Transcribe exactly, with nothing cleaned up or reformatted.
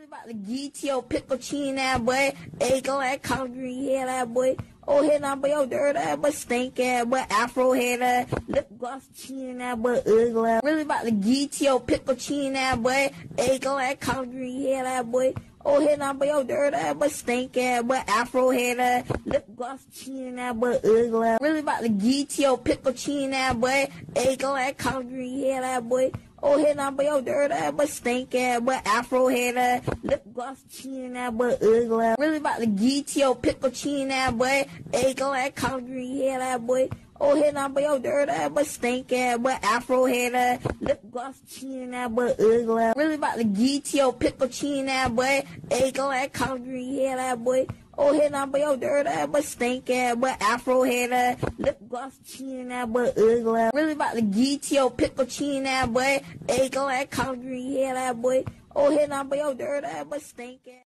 about to get your pickle chin that boy. Egg like collard green head that boy. Oh head on boy, your dirt ass, but stink ass, but afro head ass, lip gloss chin that boy, ugly. Really about to get your pickle chin that boy. Egg like collard green head that boy. Oh head on boy, your dirt ass, but stink ass, but afro head ass, lip gloss chin that boy, ugly. Really about to get your pickle chin that boy. Egg like collard green head that boy. Oh head on boy, your dirt ass, but stink ass, but afro head ass, lip gloss chin that boy, ugly. Really about to get your pickle chin that boy. Egg like collard green head that boy. Oh head on boy, your dirt ass, but stink ass, but afro head ass, lip gloss chin that boy, ugly. Really about to get your pickle chin that boy. Egg like collard green head that boy. Oh head on boy, your dirt ass, but stink ass, but afro head ass, lip gloss chin that boy, ugly. Really about to get your pickle chin that boy. Egg like collard green head that boy. Oh head on boy, your dirt ass, but stink ass.